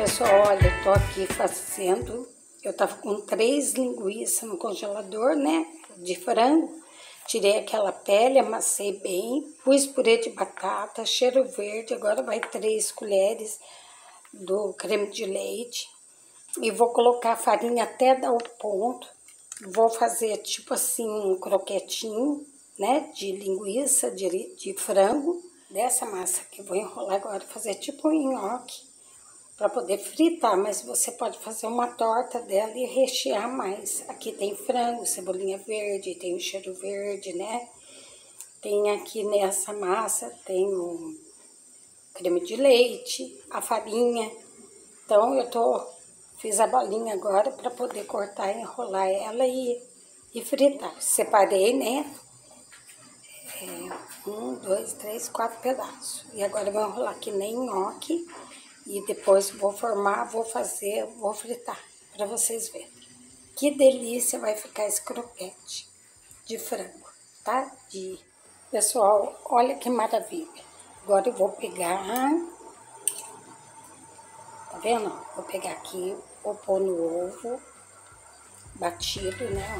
Pessoal, olha, eu tô aqui fazendo, eu tava com 3 linguiças no congelador, né, de frango. Tirei aquela pele, amassei bem, pus purê de batata, cheiro verde, agora vai 3 colheres do creme de leite. E vou colocar a farinha até dar o ponto. Vou fazer tipo assim um croquetinho, né, de linguiça, de frango. Dessa massa que eu vou enrolar agora, fazer tipo um nhoque para poder fritar, mas você pode fazer uma torta dela e rechear mais. Aqui tem frango, cebolinha verde, tem o cheiro verde, né? Tem aqui nessa massa, tem o creme de leite, a farinha. Então fiz a bolinha agora para poder cortar, enrolar ela e fritar. Separei, né? 1, 2, 3, 4 pedaços. E agora eu vou enrolar que nem nhoque. E depois vou formar, vou fritar para vocês verem. Que delícia vai ficar esse croquete de frango, tá? Pessoal, olha que maravilha. Agora eu vou pegar, tá vendo? Vou pegar aqui, vou pôr no ovo batido, né?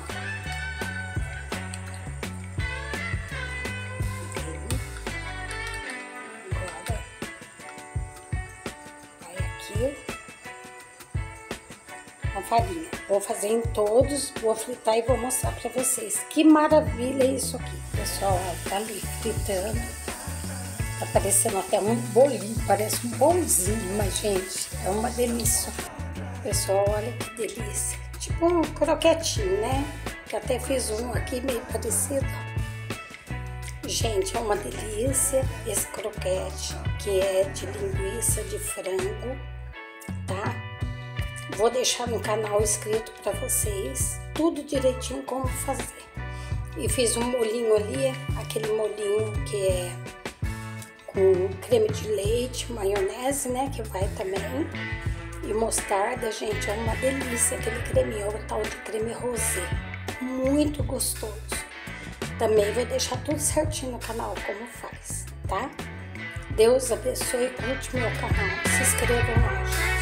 A farinha. Vou fazer em todos, vou fritar e vou mostrar pra vocês. Que maravilha é isso aqui, pessoal. Tá ali fritando. Tá parecendo até um bolinho, parece um pãozinho, mas gente, é uma delícia. Pessoal, olha que delícia. Tipo um croquetinho, né? Que até fiz um aqui meio parecido. Gente, é uma delícia esse croquete, que é de linguiça de frango, tá? Vou deixar no canal escrito para vocês tudo direitinho como fazer. E fiz um molhinho ali, aquele molhinho que é com creme de leite, maionese, né, que vai também. E mostarda, gente, é uma delícia aquele creminho, é o tal de creme rosé. Muito gostoso. Também vou deixar tudo certinho no canal como faz, tá? Deus abençoe e curte meu canal. Se inscrevam lá.